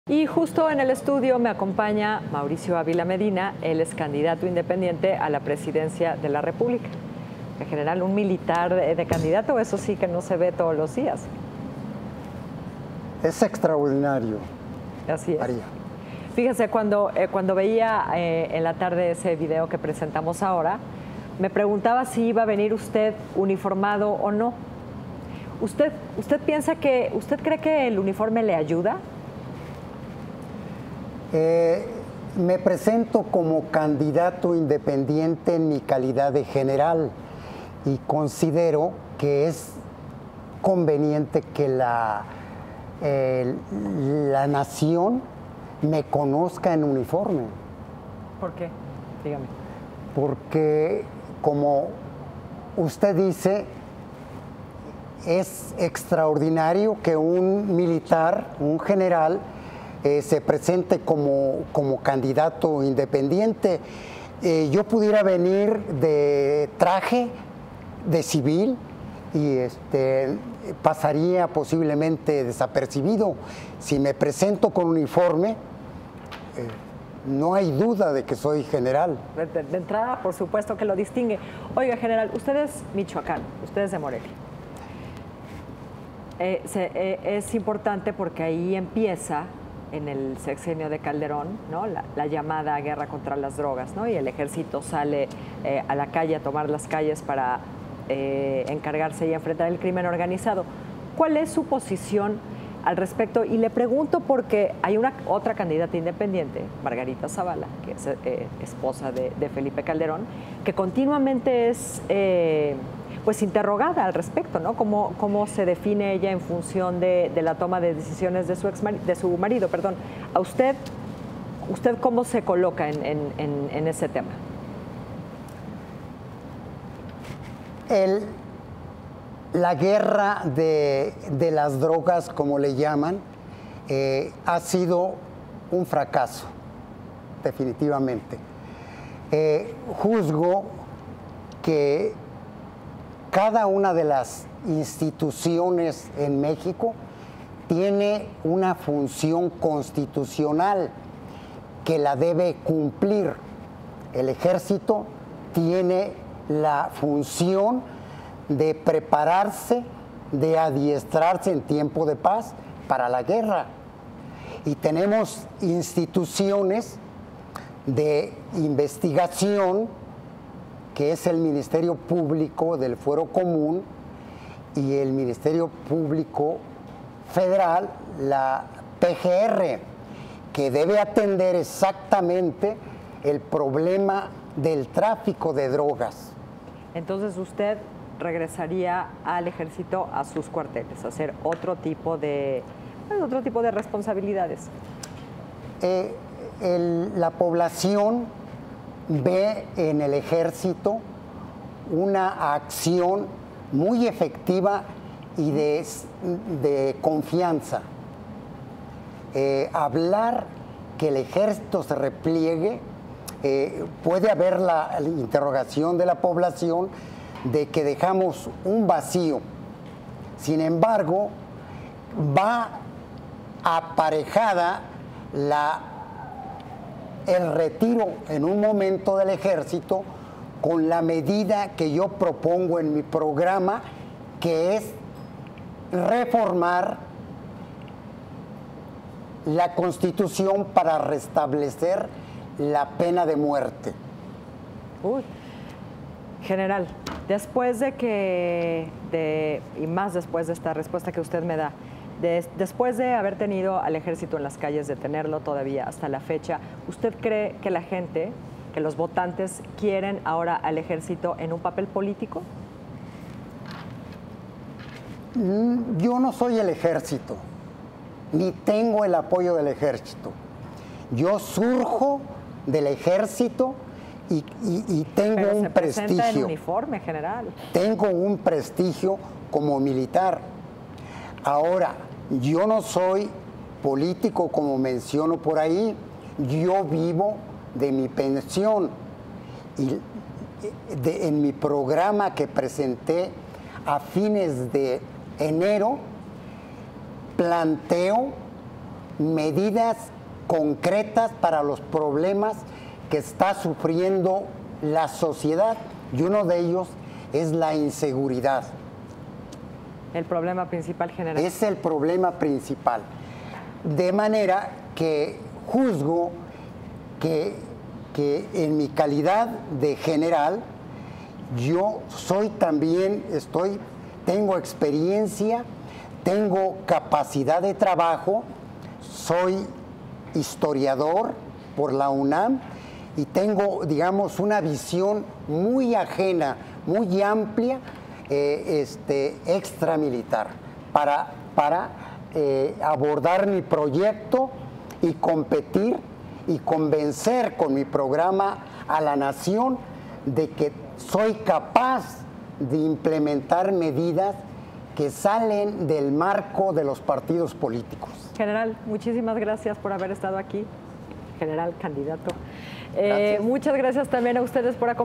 Y justo en el estudio me acompaña Mauricio Ávila Medina, él es candidato independiente a la presidencia de la República. En general, un militar de candidato, eso sí que no se ve todos los días. Es extraordinario. Así es. María. Fíjese, cuando veía en la tarde ese video que presentamos ahora, me preguntaba si iba a venir usted uniformado o no. ¿Usted cree que el uniforme le ayuda? Me presento como candidato independiente en mi calidad de general y considero que es conveniente que la nación me conozca en uniforme. ¿Por qué? Dígame. Porque, como usted dice, es extraordinario que un militar, un general, se presente como candidato independiente. Yo pudiera venir de traje de civil y pasaría posiblemente desapercibido. Si me presento con uniforme, no hay duda de que soy general. De entrada, por supuesto que lo distingue. Oiga, general, usted es michoacano, usted es de Morelia. Es importante porque ahí empieza, en el sexenio de Calderón, ¿no?, la llamada guerra contra las drogas, ¿no? Y el ejército sale a la calle, a tomar las calles para encargarse y enfrentar el crimen organizado. ¿Cuál es su posición al respecto? Y le pregunto porque hay otra candidata independiente, Margarita Zavala, que es esposa de Felipe Calderón, que continuamente es pues interrogada al respecto, ¿no? ¿Cómo se define ella en función de la toma de decisiones de su marido? Perdón. ¿A usted cómo se coloca en ese tema? La guerra de las drogas, como le llaman, ha sido un fracaso, definitivamente. Juzgo que cada una de las instituciones en México tiene una función constitucional que la debe cumplir. El ejército tiene la función de prepararse, de adiestrarse en tiempo de paz para la guerra. Y tenemos instituciones de investigación, que es el Ministerio Público del Fuero Común y el Ministerio Público Federal, la PGR, que debe atender exactamente el problema del tráfico de drogas. Entonces usted regresaría al ejército, a sus cuarteles, a hacer otro tipo de responsabilidades. La población ve en el ejército una acción muy efectiva y de confianza. Hablar que el ejército se repliegue, puede haber la interrogación de la población de que dejamos un vacío. Sin embargo, va aparejada el retiro en un momento del ejército con la medida que yo propongo en mi programa, que es reformar la Constitución para restablecer la pena de muerte. General, después y más después de esta respuesta que usted me da, después de haber tenido al ejército en las calles, de tenerlo todavía hasta la fecha, ¿usted cree que la gente, que los votantes quieren ahora al ejército en un papel político? Yo no soy el ejército, ni tengo el apoyo del ejército. Yo surjo del ejército y tengo un prestigio. Presenta en uniforme, general. Tengo un prestigio como militar. Ahora, yo no soy político, como menciono por ahí. Yo vivo de mi pensión. Y en mi programa que presenté a fines de enero, planteo medidas concretas para los problemas que está sufriendo la sociedad, y uno de ellos es la inseguridad. El problema principal general. Es el problema principal. De manera que juzgo que en mi calidad de general, yo soy también, tengo experiencia, tengo capacidad de trabajo, soy historiador por la UNAM y tengo, digamos, una visión muy ajena, muy amplia, extramilitar, para abordar mi proyecto y competir y convencer con mi programa a la nación de que soy capaz de implementar medidas que salen del marco de los partidos políticos. General, muchísimas gracias por haber estado aquí. General, candidato. Gracias. Muchas gracias también a ustedes por acompañarnos.